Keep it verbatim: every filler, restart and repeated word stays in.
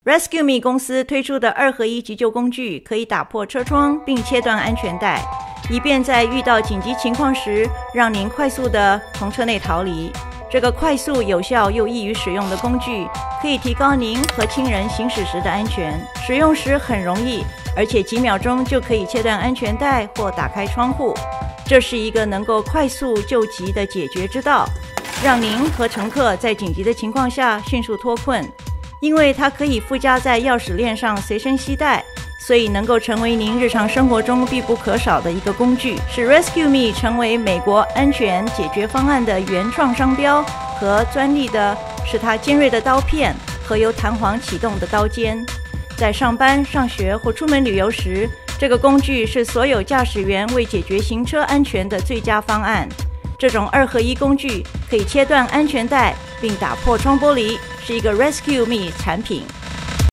Rescue Me 公司推出的二合一急救工具可以打破车窗并切断安全带，以便在遇到紧急情况时让您快速地从车内逃离。这个快速、有效又易于使用的工具可以提高您和亲人行驶时的安全。使用时很容易，而且几秒钟就可以切断安全带或打开窗户。这是一个能够快速救急的解决之道，让您和乘客在紧急的情况下迅速脱困。因为它可以附加在钥匙链上随身携带，所以能够成为您日常生活中必不可少的一个工具，使 Rescue Me 成为美国安全解决方案的原创商标和专利的是它尖锐的刀片和由弹簧启动的刀尖。在上班、上学或出门旅游时，这个工具是所有驾驶员为解决行车安全的最佳方案。这种二合一工具可以切断安全带并打破窗玻璃，是一个 Rescue Me 产品。